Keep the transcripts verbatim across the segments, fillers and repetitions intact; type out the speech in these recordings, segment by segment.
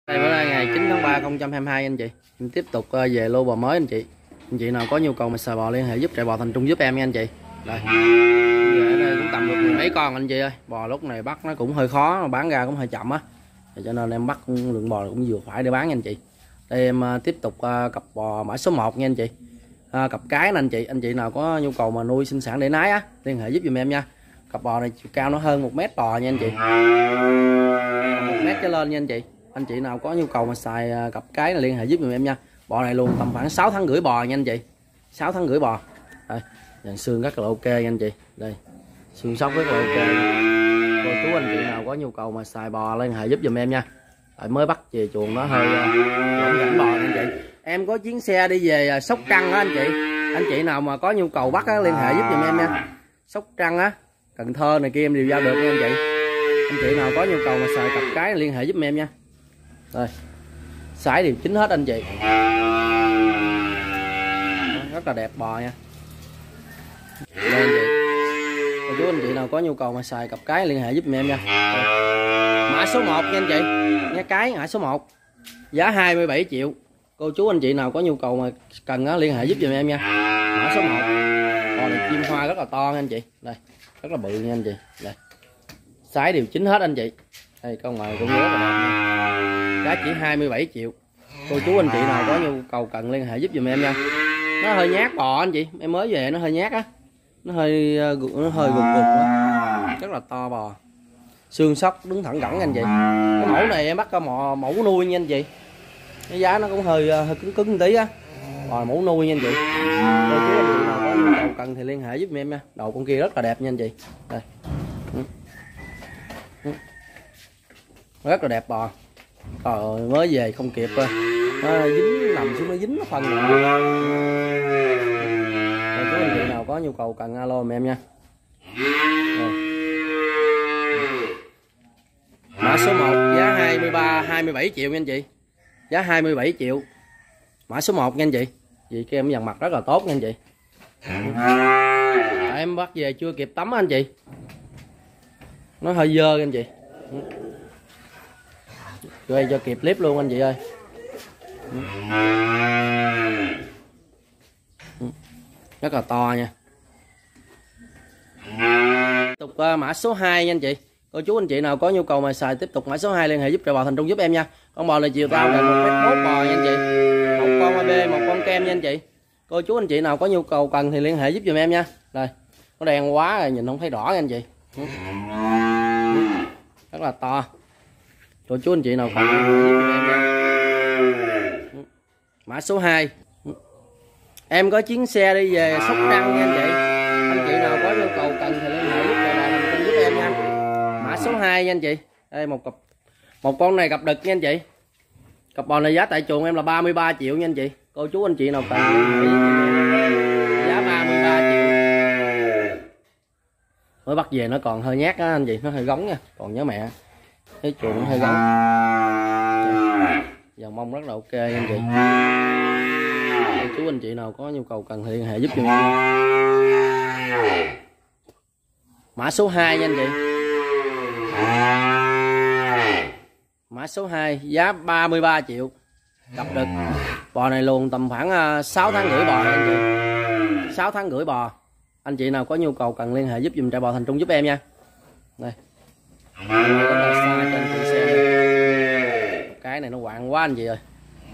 Đây bữa nay ngày chín tháng ba năm hai không hai hai anh chị. Em tiếp tục về lô bò mới anh chị. Anh chị nào có nhu cầu mà xài bò liên hệ giúp Trại Bò Thành Trung giúp em nha anh chị. Đây. Ở đây cũng tầm được mười mấy con anh chị ơi. Bò lúc này bắt nó cũng hơi khó, bán ra cũng hơi chậm á. Cho nên em bắt lượng bò cũng vừa phải để bán nha anh chị. Đây em tiếp tục cặp bò mã số một nha anh chị. À, cặp cái nè anh chị, anh chị nào có nhu cầu mà nuôi sinh sản để nái á, liên hệ giúp giùm em nha. Cặp bò này chiều cao nó hơn một mét bò nha anh chị. một mét trở lên nha anh chị. Anh chị nào có nhu cầu mà xài cặp cái là liên hệ giúp giùm em nha. Bò này luôn tầm khoảng sáu tháng rưỡi bò nha anh chị. sáu tháng rưỡi bò. Đây, dàn xương rất là ok nha anh chị. Đây. Xương sóc rất là ok. Cô chú anh chị nào có nhu cầu mà xài bò liên hệ giúp giùm em nha. Rồi mới bắt về chuồng nó hơi lỏng rảnh bò nha anh chị. Em có chuyến xe đi về Sóc Trăng đó anh chị. Anh chị nào mà có nhu cầu bắt á, liên hệ giúp giùm em nha. Sóc Trăng á, Cần Thơ này kia em đều giao được nha anh chị. Anh chị nào có nhu cầu mà xài cặp cái liên hệ giúp em nha. Đây. Sải đều chín hết anh chị. Rất là đẹp bò nha. Đây anh chị. Cô chú anh chị nào có nhu cầu mà xài cặp cái liên hệ giúp em nha. Đây. Mã số một nha anh chị. Nghe cái mã số một. Giá hai mươi bảy triệu. Cô chú anh chị nào có nhu cầu mà cần á, liên hệ giúp giùm em nha. Mã số một. Con này chim hoa rất là to nha anh chị. Đây, rất là bự nha anh chị. Đây. Sải đều chín hết anh chị. Đây con ngoài cũng rất là đẹp nha. Giá chỉ hai mươi bảy triệu. Cô chú anh chị nào có nhu cầu cần liên hệ giúp giùm em nha. Nó hơi nhát bò anh chị, em mới về nó hơi nhát á. Nó hơi nó hơi gục gục á. Rất là to bò. Xương sóc đứng thẳng cẳng anh chị. Cái mẫu này em bắt có mò mẫu nuôi nha anh chị. Cái giá nó cũng hơi hơi cứng cứng một tí á. Bò mẫu nuôi nha anh chị. Cô chú anh chị nào có nhu cầu cần thì liên hệ giúp em nha. Đầu con kia rất là đẹp nha anh chị. Đây. Rất là đẹp bò. Trời mới về không kịp rồi. Nó dính nằm xuống nó dính nó phân rồi. Cô chú anh chị nào có nhu cầu cần alo em nha. Đây. Mã số một giá hai mươi ba hai mươi bảy triệu nha anh chị. Giá hai mươi bảy triệu. Mã số một nha anh chị. Vì cái em dàn mặt rất là tốt nha anh chị. À, em bắt về chưa kịp tắm anh chị. Nó hơi dơ anh chị. Rồi cho kịp clip luôn anh chị ơi. Rất là to nha. Tiếp tục uh, mã số hai nha anh chị. Cô chú anh chị nào có nhu cầu mà xài tiếp tục mã số hai liên hệ giúp Trại Bò Thành Trung giúp em nha. Con bò này chiều cao gần một mét mốt bò nha anh chị. Một con a bê, một con kem nha anh chị. Cô chú anh chị nào có nhu cầu cần thì liên hệ giúp giùm em nha. Đây, nó đen quá rồi nhìn không thấy rõ nha anh chị. Rất là to. Cô chú anh chị nào cần giúp giùm em nha. Mã số hai. Em có chuyến xe đi về Sóc Trăng nha anh chị. Anh chị nào có nhu cầu cần thì liên hệ giúp Trại Bò Thành Trung giúp em nha. Mã số hai nha anh chị. Đây một cặp một con này cặp đực nha anh chị. Cặp bò này giá tại chuồng em là ba mươi ba triệu nha anh chị. Cô chú anh chị nào cần giá ba mươi ba triệu. Mới bắt về nó còn hơi nhát á anh chị, nó hơi gống nha, còn nhớ mẹ. Cái chuồng nó hơi gống. Dòng mông rất là ok nha anh chị. Cô chú anh chị nào có nhu cầu cần liên hệ giúp giùm em. Mã số hai nha anh chị. Mã số hai giá ba mươi ba triệu. Cặp đực. Bò này luôn tầm khoảng sáu tháng rưỡi bò nha anh chị. sáu tháng rưỡi bò. Anh chị nào có nhu cầu cần liên hệ giúp giùm Trại Bò Thành Trung giúp em nha. Đây. Cái này nó quạng quá anh chị ơi.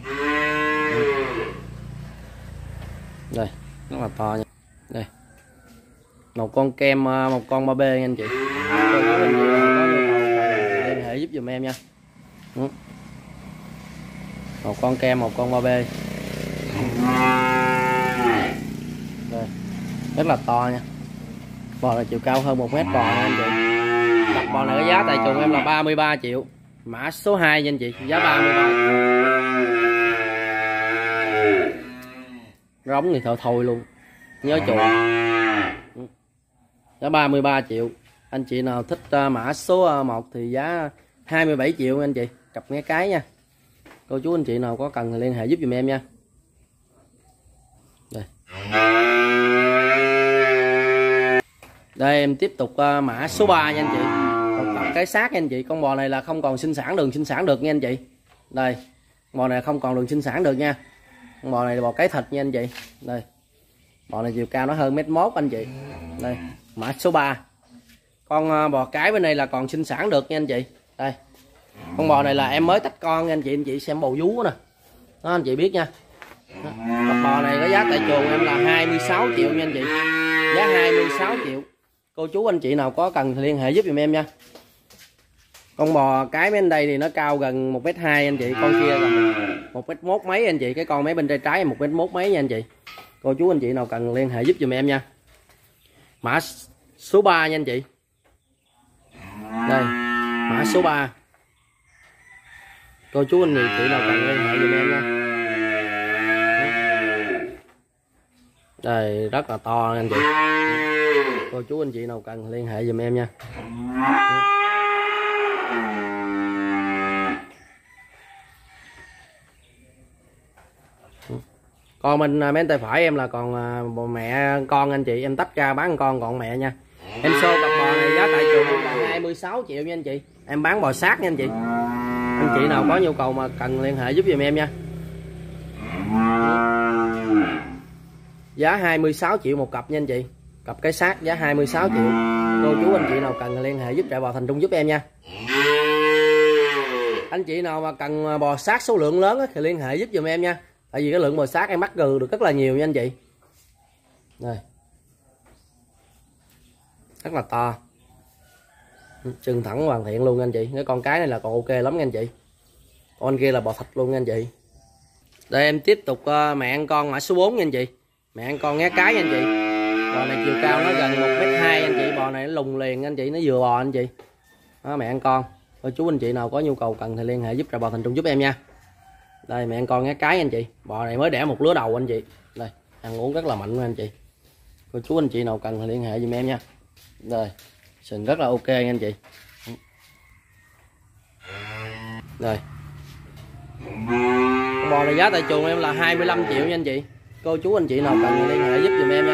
Đây, rất là to nha. Đây. Một con kem, một con ba bê nha anh chị. Cô chú anh chị có nhu cầu liên hệ giúp giùm em nha. Một con kem, một con ba bê. Đây. Rất là to nha. Bò này chiều cao hơn một mét bò nha anh chị. Cặp bò này cái giá tại chuồng em là ba mươi ba triệu. Mã số hai nha anh chị, giá ba mươi ba triệu. Rống thì thôi thôi luôn. Nhớ chuồng. Giá ba mươi ba triệu. Anh chị nào thích uh, mã số một thì giá hai mươi bảy triệu anh chị. Cặp nghe cái nha. Cô chú anh chị nào có cần thì liên hệ giúp giùm em nha. Đây. Đây em tiếp tục uh, mã số ba nha anh chị. Một cặp cái xác nha anh chị. Con bò này là không còn sinh sản đường sinh sản được nha anh chị. Đây, bò này không còn đường sinh sản được nha. Bò này là bò cái thịt nha anh chị. Đây, bò này chiều cao nó hơn mét mốt anh chị. Đây, mã số ba. Con bò cái bên này là còn sinh sản được nha anh chị. Đây, con bò này là em mới tách con nha anh chị. Anh chị xem bầu vú nè, đó anh chị biết nha. Đó. Con bò này có giá tại chuồng em là hai mươi sáu triệu nha anh chị. Giá hai mươi sáu triệu. Cô chú anh chị nào có cần thì liên hệ giúp giùm em nha. Con bò cái bên đây thì nó cao gần một mét hai anh chị, con kia gần một mét mốt mấy anh chị, cái con mấy bên tay trái một mét mốt mấy nha anh chị. Cô chú anh chị nào cần liên hệ giúp giùm em nha. Mã số ba nha anh chị. Đây, mã số ba. Cô chú anh chị nào cần liên hệ giùm em nha. Đây, rất là to anh chị. Cô chú anh chị nào cần liên hệ giùm em nha. Còn mình bên tay phải em là còn bò mẹ con anh chị, em tách ra bán con còn mẹ nha. Em show cặp bò này giá tại chuồng là hai mươi sáu triệu nha anh chị. Em bán bò sát nha anh chị. Anh chị nào có nhu cầu mà cần liên hệ giúp giùm em nha. Giá hai mươi sáu triệu một cặp nha anh chị. Cặp cái sát giá hai mươi sáu triệu. Cô chú anh chị nào cần liên hệ giúp trại bò Thành Trung giúp em nha. Anh chị nào mà cần bò sát số lượng lớn thì liên hệ giúp giùm em nha. Tại vì cái lượng bò sát em bắt gừ được rất là nhiều nha anh chị. Đây, rất là to, chân thẳng hoàn thiện luôn nha anh chị. Cái con cái này là còn ok lắm nha anh chị. Con kia là bò thịt luôn nha anh chị. Đây em tiếp tục uh, mẹ ăn con mã số bốn nha anh chị. Mẹ ăn con ngá cái nha anh chị. Bò này chiều cao nó gần một mét hai anh chị. Bò này nó lùng liền anh chị, nó vừa bò anh chị. Đó, mẹ ăn con. Cô chú anh chị nào có nhu cầu cần thì liên hệ giúp trại bò Thành Trung giúp em nha. Đây mẹ ăn con ngá cái anh chị. Bò này mới đẻ một lứa đầu anh chị. Đây, ăn uống rất là mạnh nha anh chị. Cô chú anh chị nào cần thì liên hệ giùm em nha. Đây, sừng rất là ok nha anh chị. Đây, bò này giá tại chuồng em là hai mươi lăm triệu nha anh chị. Cô chú anh chị nào cần thì liên hệ giúp giùm em nha.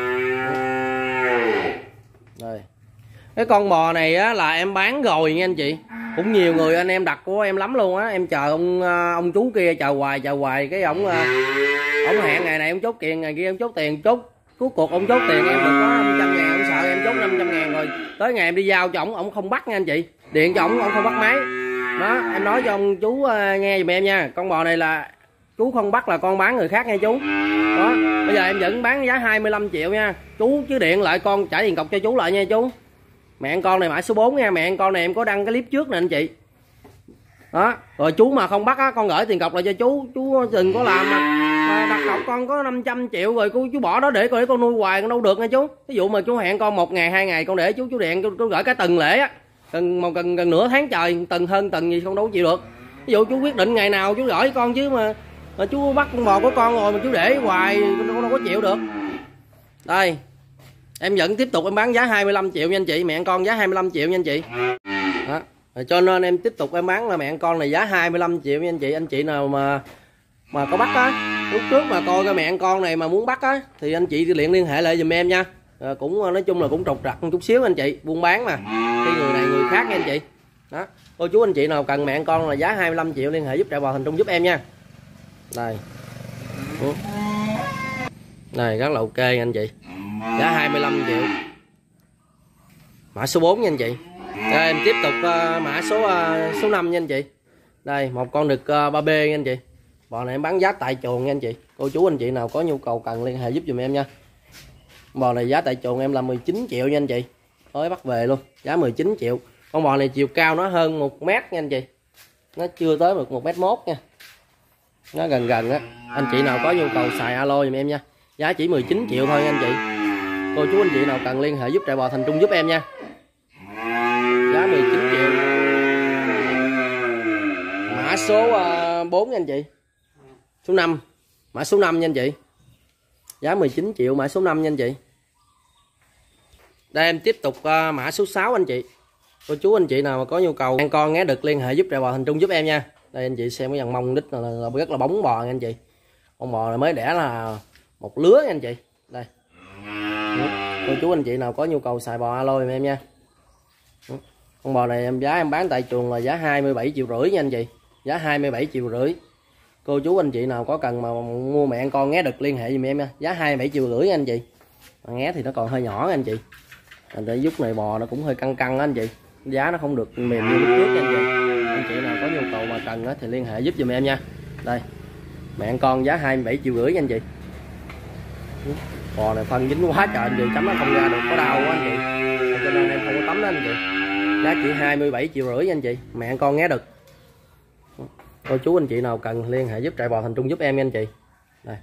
Đây, cái con bò này á, là em bán rồi nha anh chị. Cũng nhiều người anh em đặt của em lắm luôn á. Em chờ ông ông chú kia chờ hoài chờ hoài cái ổng ổng hẹn ngày này ông chốt tiền, ngày kia ông chốt tiền, chốt cuối cuộc ông chốt tiền em được có năm trăm ngàn, ông sợ em chốt năm trăm ngàn rồi tới ngày em đi giao cho ổng ổng không bắt nha anh chị. Điện cho ổng ổng không bắt máy. Đó, em nói cho ông chú nghe giùm em nha. Con bò này là chú không bắt là con bán người khác nha chú. Đó, bây giờ em vẫn bán giá hai mươi lăm triệu nha chú, chứ điện lại con trả tiền cọc cho chú lại nha chú. Mẹ ăn con này mã số bốn nha. Mẹ ăn con này em có đăng cái clip trước nè anh chị. Đó, rồi chú mà không bắt á, con gửi tiền cọc lại cho chú. Chú đừng có làm mà, mà đặt cọc con có năm trăm triệu rồi chú, chú bỏ đó để con để con nuôi hoài con đâu được nha chú. Ví dụ mà chú hẹn con một ngày hai ngày con để chú chú điện chú, chú gửi cả tuần lễ á, cần một cần, cần nửa tháng trời, tuần hơn tuần gì con đâu chịu được. Ví dụ chú quyết định ngày nào chú gửi con, chứ mà, mà chú bắt con bò của con rồi mà chú để hoài con đâu có chịu được. Đây, em vẫn tiếp tục em bán giá hai mươi lăm triệu nha anh chị. Mẹ ăn con giá hai mươi lăm triệu nha anh chị. Đó, cho nên em tiếp tục em bán là mẹ ăn con này giá hai mươi lăm triệu nha anh chị. Anh chị nào mà mà có bắt á, lúc trước mà coi cái mẹ ăn con này mà muốn bắt á thì anh chị liền liên hệ lại giùm em nha. À, cũng nói chung là cũng trục trặc một chút xíu anh chị, buôn bán mà cái người này người khác nha anh chị. Đó, cô chú anh chị nào cần mẹ ăn con là giá hai mươi lăm triệu liên hệ giúp trại bò Thành Trung giúp em nha. Đây, đây rất là ok nha anh chị, giá hai mươi lăm triệu. Mã số bốn nha anh chị. Đây, em tiếp tục uh, mã số uh, số năm nha anh chị. Đây một con đực uh, ba B nha anh chị. Bò này em bán giá tại chuồng nha anh chị. Cô chú anh chị nào có nhu cầu cần liên hệ giúp giùm em nha. Bò này giá tại chuồng em là mười chín triệu nha anh chị. Mới bắt về luôn, giá mười chín triệu. Con bò này chiều cao nó hơn một mét nha anh chị. Nó chưa tới được một mét mốt nha. Nó gần gần á. Anh chị nào có nhu cầu xài alo giùm em nha. Giá chỉ mười chín triệu thôi nha anh chị. Cô chú anh chị nào cần liên hệ giúp trại bò Thành Trung giúp em nha. Giá mười chín triệu. Mã số uh, bốn nha anh chị. Số năm. Mã số năm nha anh chị. Giá mười chín triệu mã số năm nha anh chị. Đây em tiếp tục uh, mã số sáu anh chị. Cô chú anh chị nào mà có nhu cầu ăn con ngá đực liên hệ giúp trại bò Thành Trung giúp em nha. Đây anh chị xem cái dàn mông đít là, là rất là bóng bò nha anh chị. Con bò này mới đẻ là một lứa nha anh chị. Đây. Cô chú anh chị nào có nhu cầu xài bò alo giùm em nha. Con bò này em giá em bán tại chuồng là giá hai mươi bảy triệu rưỡi nha anh chị. giá hai mươi bảy triệu rưỡi. Cô chú anh chị nào có cần mà mua mẹ con nghé đực liên hệ giùm em nha, giá hai mươi bảy triệu rưỡi anh chị. Mà nghé thì nó còn hơi nhỏ anh chị, để giúp này bò nó cũng hơi căng căng anh chị, giá nó không được mềm như lúc trước anh chị. Anh chị nào có nhu cầu mà cần thì liên hệ giúp giùm em nha. Đây mẹ con giá hai mươi bảy triệu rưỡi anh chị. Bò này phân dính quá trời anh chị, chấm nó không ra được, có đau quá anh chị, cho nên em không có tắm đó anh chị. Giá chỉ hai mươi bảy triệu rưỡi anh chị, mẹ con nghé đực. Cô chú anh chị nào cần liên hệ giúp trại bò Thành Trung giúp em nha anh chị. Đây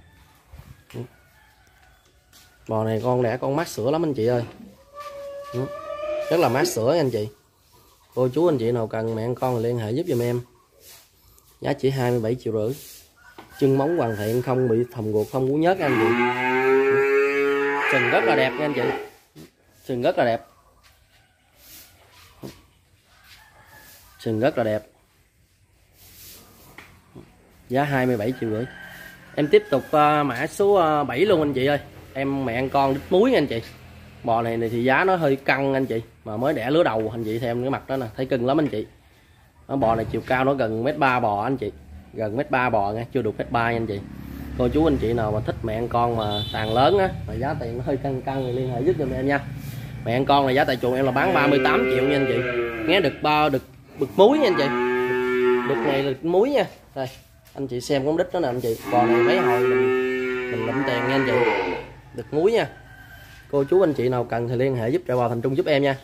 bò này con đẻ con mát sữa lắm anh chị ơi, rất là mát sữa anh chị. Cô chú anh chị nào cần mẹ con liên hệ giúp giùm em, giá chỉ hai mươi bảy triệu rưỡi. Chân móng hoàn thiện, không bị thòng ruột, không muốn nhớt anh chị. Sừng rất là đẹp nha anh chị, sừng rất là đẹp, sừng rất là đẹp. Giá hai mươi bảy triệu rưỡi. Em tiếp tục uh, mã số uh, bảy luôn anh chị ơi. Em mẹ ăn con đít muối nha anh chị. Bò này, này thì giá nó hơi căng anh chị, mà mới đẻ lứa đầu anh chị, thêm cái mặt đó nè, thấy cưng lắm anh chị. Nó bò này chiều cao nó gần mét ba bò anh chị, gần mét ba bò nha, chưa được mét ba nha anh chị. Cô chú anh chị nào mà thích mẹ ăn con mà tàn lớn á, mà giá tiền nó hơi căng căng thì liên hệ giúp giùm em nha. Mẹ ăn con là giá tại chuồng em là bán ba mươi tám triệu nha anh chị. Nghe được ba được bực muối nha anh chị. Đực này là muối nha. Đây anh chị xem con đít đó nè anh chị, bò này mấy hồi mình mình lụm tiền nha anh chị, đực muối nha. Cô chú anh chị nào cần thì liên hệ giúp trại bò Thành Trung giúp em nha.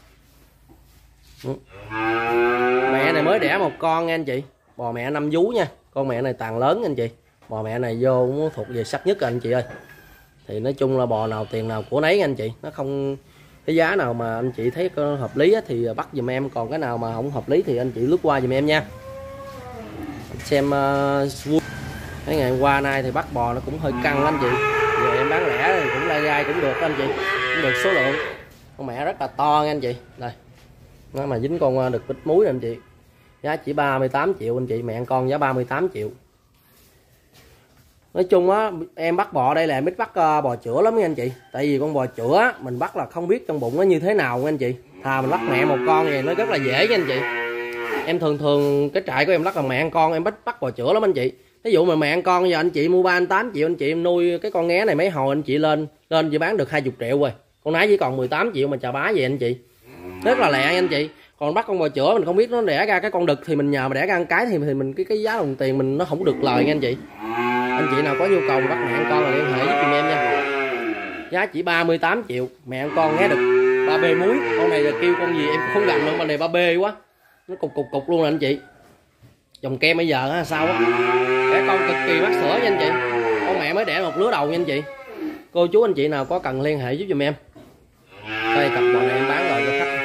Mẹ này mới đẻ một con nha anh chị, bò mẹ năm vú nha, con mẹ này tàn lớn nha anh chị. Bò mẹ này vô cũng thuộc về sắc nhất anh chị ơi. Thì nói chung là bò nào tiền nào của nấy anh chị, nó không cái giá nào mà anh chị thấy có hợp lý thì bắt giùm em, còn cái nào mà không hợp lý thì anh chị lướt qua giùm em nha. Xem uh, cái ngày hôm qua nay thì bắt bò nó cũng hơi căng anh chị, giờ em bán lẻ thì cũng lai gai cũng được anh chị, cũng được số lượng. Con mẹ rất là to nha anh chị, đây nó mà dính con đực bít muối anh chị, giá chỉ ba mươi tám triệu anh chị, mẹ con giá ba mươi tám triệu. Nói chung á em bắt bò đây là em biết bắt uh, bò chữa lắm nha anh chị, tại vì con bò chữa mình bắt là không biết trong bụng nó như thế nào nha anh chị, thà mình bắt mẹ một con này nó rất là dễ nha anh chị. Em thường thường cái trại của em bắt là mẹ ăn con em bắt bắt bò chữa lắm anh chị. Ví dụ mà mẹ ăn con giờ anh chị mua ba mươi tám triệu, anh chị em nuôi cái con nghé này mấy hồi anh chị lên lên chỉ bán được hai mươi triệu rồi, con nái chỉ còn mười tám triệu mà chà bá vậy anh chị, rất là lẹ anh chị. Còn bắt con bò chữa mình không biết nó đẻ ra cái con đực thì mình nhờ mà đẻ ra một cái thì thì mình cái cái giá đồng tiền mình nó không được lời nha anh chị. Anh chị nào có nhu cầu bắt mẹ ăn con là liên hệ với em nha. Giá chỉ ba mươi tám triệu, mẹ ăn con nghé đực ba bê muối. Con này là kêu con gì em không gặm luôn, con này ba bê quá, nó cục cục cục luôn nè anh chị. Dòng kem bây giờ á sao á, trẻ con cực kỳ mát sữa nha anh chị, con mẹ mới đẻ một lứa đầu nha anh chị. Cô chú anh chị nào có cần liên hệ giúp giùm em. Đây cặp bò này em bán rồi cho khách.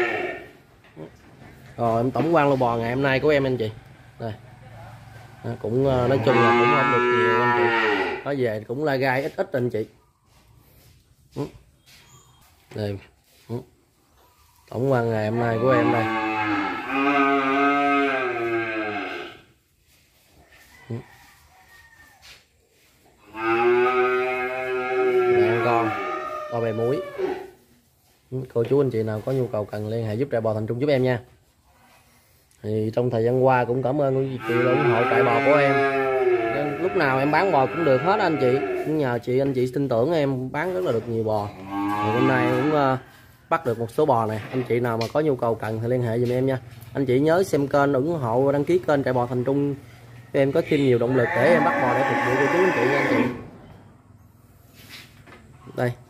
Rồi em tổng quan lô bò ngày hôm nay của em anh chị. Đây cũng nói chung là cũng không được nhiều anh chị, có về cũng la gai ít ít anh chị. Đây tổng quan ngày hôm nay của em đây. Mẹ ăn con ba bề muối. Cô chú anh chị nào có nhu cầu cần liên hệ giúp trại bò Thành Trung giúp em nha. Thì trong thời gian qua cũng cảm ơn quý chị ủng hộ trại bò của em, lúc nào em bán bò cũng được hết anh chị, cũng nhờ chị anh chị tin tưởng em bán rất là được nhiều bò. Thì hôm nay cũng uh, bắt được một số bò này, anh chị nào mà có nhu cầu cần thì liên hệ giùm em nha. Anh chị nhớ xem kênh, ủng hộ đăng ký kênh trại bò Thành Trung cho em có thêm nhiều động lực để em bắt bò để phục vụ cô chú anh chị nha anh chị. Đây